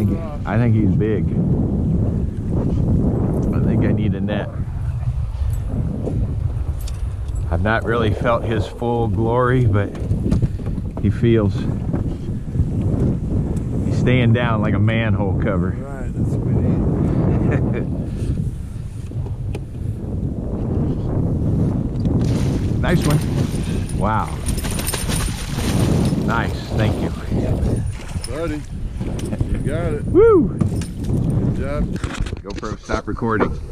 I think he's big. I think I need a net. I've not really felt his full glory, but he feels, he's staying down like a manhole cover. Right, that's what we need. Nice one. Wow. Nice, thank you. Buddy, you got it. Woo! Good job. GoPro, stop recording.